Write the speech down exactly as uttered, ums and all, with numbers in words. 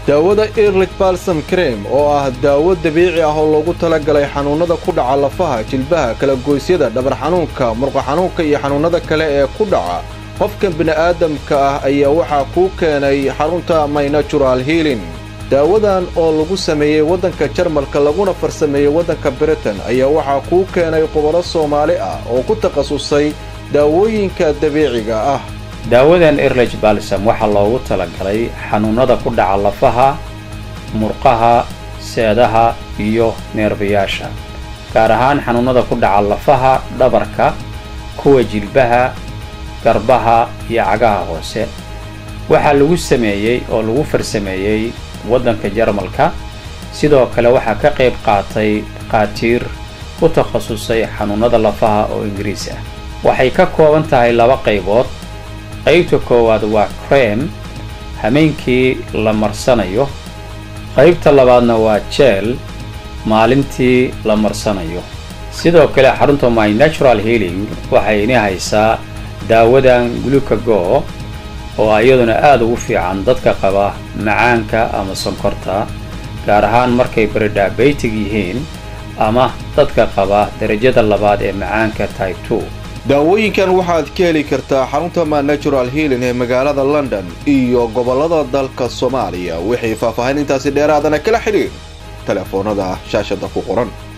daawada Ehrlich Balsam Cream oo ah daawo dabiici ah oo loogu talagalay xanuunada ku dhaca lafaha, jilbaha, kala goosyada, dhabar xanuunka, murqa xanuunka iyo xanuunada kale ee ku dhaca qofka bini'aadamka ah ayaa waxa ku keenay xarunta My Natural Healing. daawadan oo lagu sameeyay wadanka Jarmalka laguna farsameeyay wadanka Britain ayaa waxa ku keenay khubaro Soomaali ah oo ku takhasusay daawooyinka dabiiciga ah. daawadan Ehrlich Balsam waxa loogu talagalay xanuunada ku dhaca lafaha, murqaha, seedaha iyo neerfayaasha, gaar ahaan xanuunada ku dhaca lafaha, dhabarka, kuwa jilbaha, garbaha iyo cagaha hoose. waxa lagu sameeyay oo lagu farsameeyay wadanka Jarmalka. sidoo kale waxa ka qayb qaatay qaatiir ku takhasusay xanuunada lafaha oo Ingiriis ah. waxay ka kooban tahay laba qaybood. qaybta koowaad waa cream hameenkii la marsanayo, qaybta labaadna waa gel maalintii la marsanayo. sidoo kale xarunta My Natural Healing waxay inay haysaa daawadan glucagon oo ayaduna aad ugu fiican dadka qaba macaanka ama sonkorta, gaar ahaan markay pre-diabetic yihiin ama dadka qaba darajada labaad ee macaanka type two. daawooyinkan waxaad ka heli kartaa xarunta My Natural Healing ee magaalada London iyo gobolada dalka Soomaaliya. wixii faahfaahin intaasi dheeraadana kala xiriir telefoonada shaashada ku qoran.